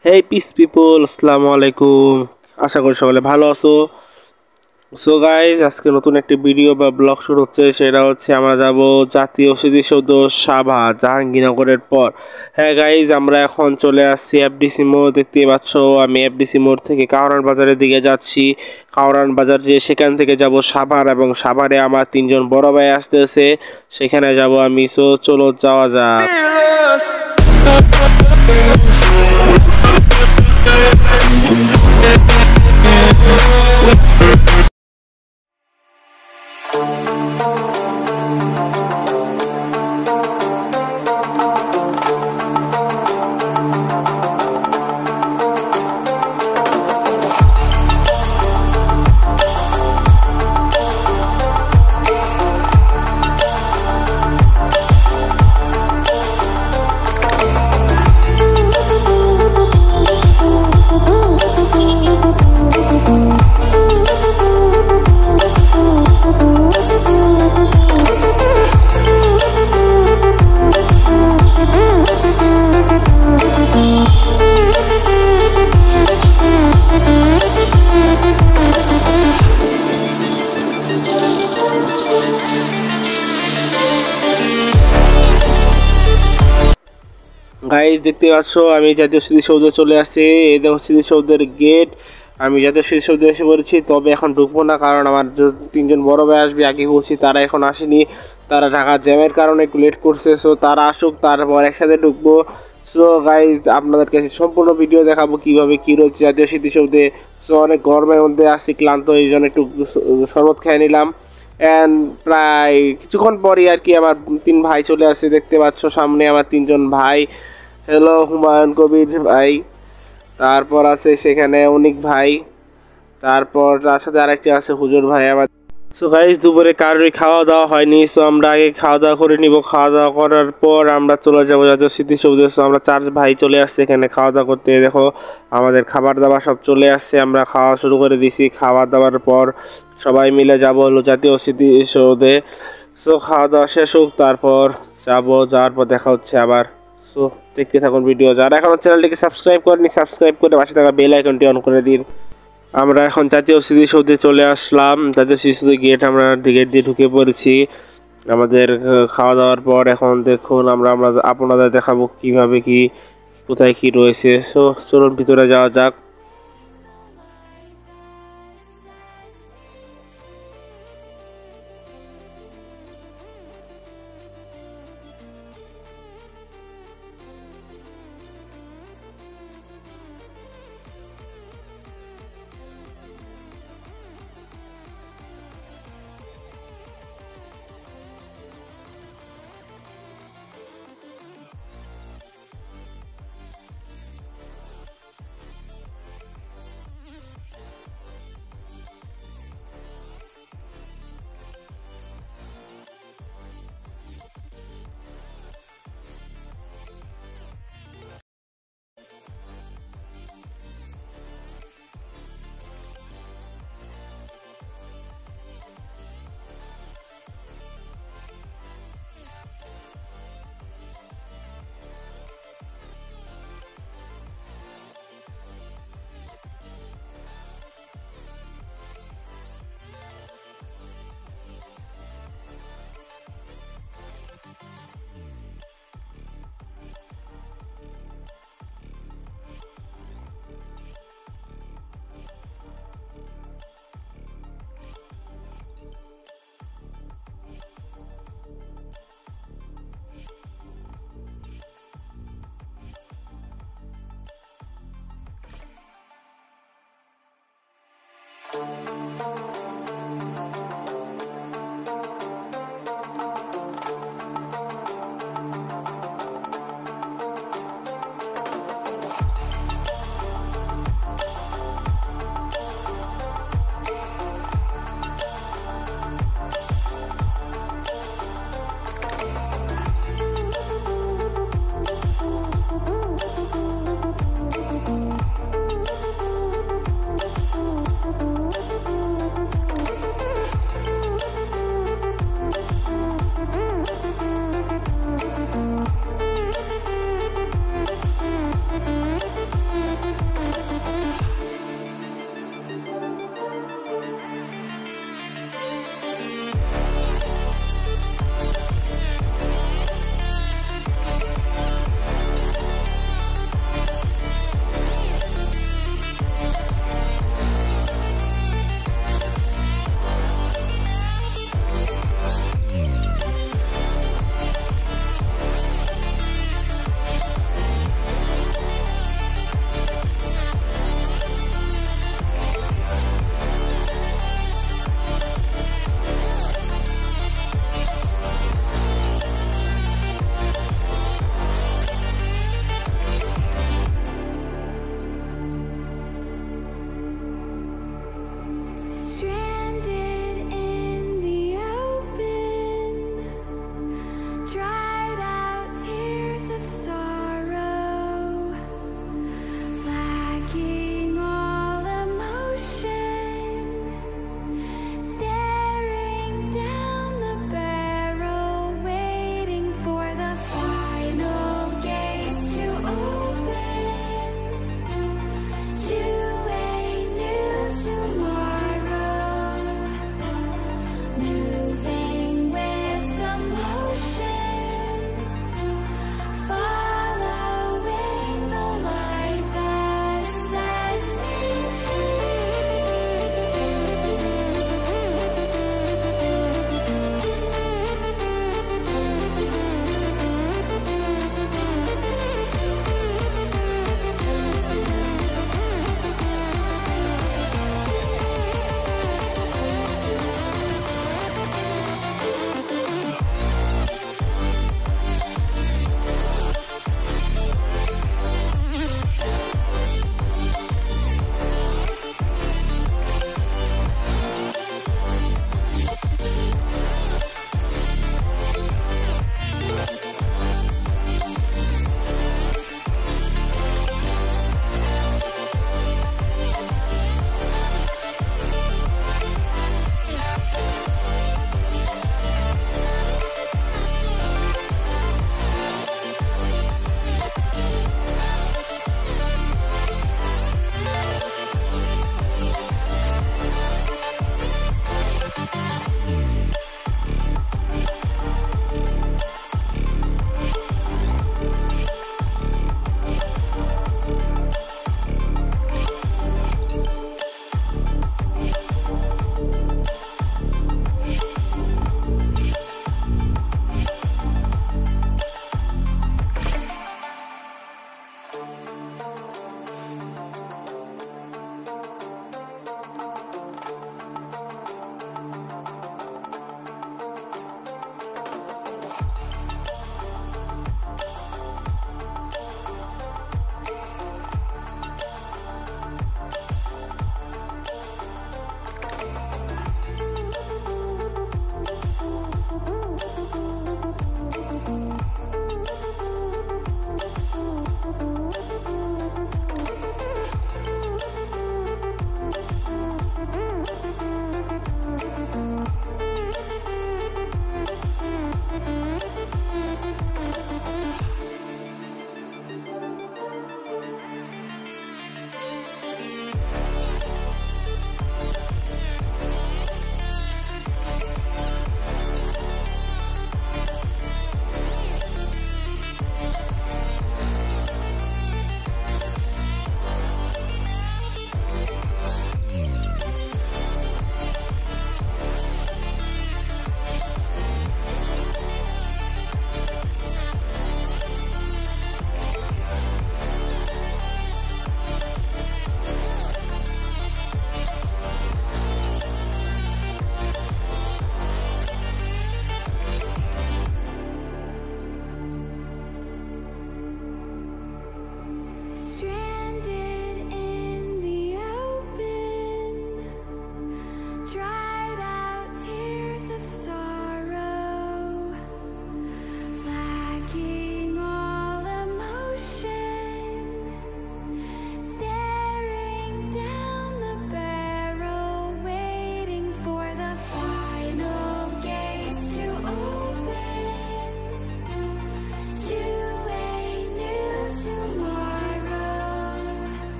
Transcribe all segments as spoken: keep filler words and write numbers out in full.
হেই piece people, আসসালামু আলাইকুম। আশা করি সকলে ভালো আছো। সো গাইজ, আজকে নতুন একটি ভিডিও বা ব্লগ শুরু হচ্ছে। সেটা হচ্ছে আমরা যাব জাতীয় স্মৃতিসৌধ সাভা জাহাঙ্গীরনগরের পর। হ্যাঁ গাইজ, আমরা এখন চলে আসছি এফডিসি মোড়। দেখতেই পাচ্ছ আমি এফডিসি মোড় থেকে কাউরান বাজারের দিকে যাচ্ছি। কাউরান বাজার যে সেখান থেকে যাব সাভার, এবং সাভারে আমার তিনজন বড় ভাই আসতেছে, সেখানে যাব আমি। সো চলো যাওয়া যাক। গাইজ দেখতে পাচ্ছ আমি জাতীয় স্মৃতিসৌধে চলে আসছি। এই দেখো স্মৃতিসৌধের গেট। আমি জাতীয় স্মৃতিসৌধে এসে পড়েছি, তবে এখন ঢুকবো না, কারণ আমার তিনজন বড় ভাই আসবে আগে বলছি, তারা এখন আসেনি। তারা ঢাকার জ্যামের কারণে একটু লেট করছে। সো তারা আসুক, তারপর একসাথে ঢুকবো। সো গাইজ, আপনাদেরকে সম্পূর্ণ ভিডিও দেখাবো কিভাবে কি রয়েছে জাতীয় স্মৃতিসৌধে। সো অনেক গরমের মধ্যে আসছি, ক্লান্ত, এই জন্য একটু শরবত খেয়ে নিলাম। অ্যান্ড প্রায় কিছুক্ষণ পরই আর কি আমার তিন ভাই চলে আসছে। দেখতে পাচ্ছ সামনে আমার তিনজন ভাই। হ্যালো হুমায়ুন কবির ভাই, তারপর আছে সেখানে অনিক ভাই, তারপর তার সাথে আরেকটি আছে হুজুর ভাই আমার। সো গাইস, দুপুরে কারোরই খাওয়া দাওয়া হয়নি। সো আমরা আগে খাওয়া দাওয়া করে নিব। খাওয়া দাওয়া করার পর আমরা চলে যাবো জাতীয় স্মৃতিসৌধে। সো আমরা চার ভাই চলে আসছে এখানে খাওয়া দাওয়া করতে। দেখো আমাদের খাবার দাবার সব চলে আসছে, আমরা খাওয়া শুরু করে দিছি। খাওয়া দাওয়ার পর সবাই মিলে যাব হলো জাতীয় স্মৃতিসৌধে। সো খাওয়া দাওয়া শেষ হোক, তারপর যাবো। যাওয়ার পর দেখা হচ্ছে আবার। সো দেখতে থাকুন ভিডিও। যারা এখনো চ্যানেলটিকে সাবস্ক্রাইব করেনি, সাবস্ক্রাইব করে পাশে থাকা বেল আইকনটি অন করে দিন। আমরা এখন জাতীয় স্মৃতিসৌধে চলে আসলাম। জাতীয় স্মৃতিসৌধের গেট, আমরা গেট দিয়ে ঢুকে পড়েছি। আমাদের খাওয়া দাওয়ার পর এখন দেখুন আমরা আমরা আপনাদের দেখাবো কিভাবে কি কোথায় কি রয়েছে। সো চলুন ভিতরে যাওয়া যাক।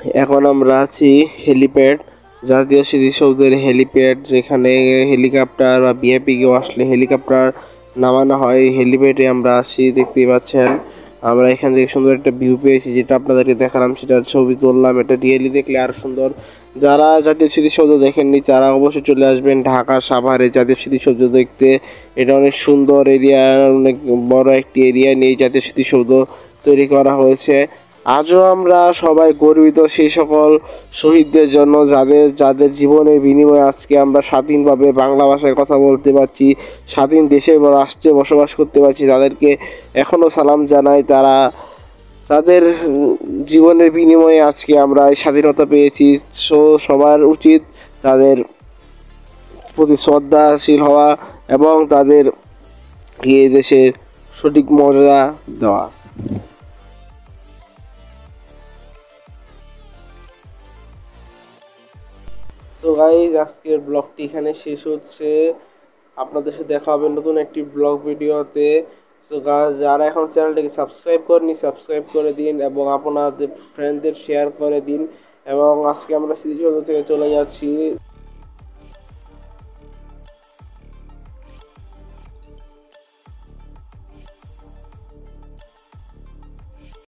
এখন আমরা আছি হেলিপ্যাড, জাতীয় স্মৃতিসৌধের হেলিপ্যাড, যেখানে হেলিকপ্টার বা ভিআইপি কেউ আসলে হেলিকপ্টার নামানো হয়। হেলিপ্যাডে আমরা আছি, দেখতেই পাচ্ছেন। আমরা এখান থেকে সুন্দর একটা ভিউ পেয়েছি, যেটা আপনাদেরকে দেখালাম, সেটার ছবি তুললাম। এটা রিয়েলি দেখলে আরো সুন্দর। যারা জাতীয় স্মৃতিসৌধ দেখেননি তারা অবশ্যই চলে আসবেন ঢাকা সাভারে জাতীয় স্মৃতিসৌধ দেখতে। এটা অনেক সুন্দর এরিয়া, অনেক বড় একটি এরিয়া নিয়ে জাতীয় স্মৃতিসৌধ তৈরি করা হয়েছে। আজও আমরা সবাই গর্বিত সেই সকল শহীদদের জন্য, যাদের যাদের জীবনের বিনিময়ে আজকে আমরা স্বাধীনভাবে বাংলা ভাষায় কথা বলতে পারছি, স্বাধীন দেশে বা রাষ্ট্রে বসবাস করতে পারছি। তাদেরকে এখনও সালাম জানাই। তারা তাদের জীবনের বিনিময়ে আজকে আমরা এই স্বাধীনতা পেয়েছি। সো সবার উচিত তাদের প্রতি শ্রদ্ধাশীল হওয়া এবং তাদের এই দেশের সঠিক মর্যাদা দেওয়া। তো গাইজ, আজকের ব্লগটি এখানে শেষ হচ্ছে। আপনাদের সাথে দেখা হবে নতুন একটি ব্লগ ভিডিওতে। তো যারা এখন চ্যানেলটিকে সাবস্ক্রাইব করেনি সাবস্ক্রাইব করে দিন এবং আপনাদের ফ্রেন্ডদের শেয়ার করে দিন। এবং আজকে আমরা স্মৃতিসৌধ থেকে চলে যাচ্ছি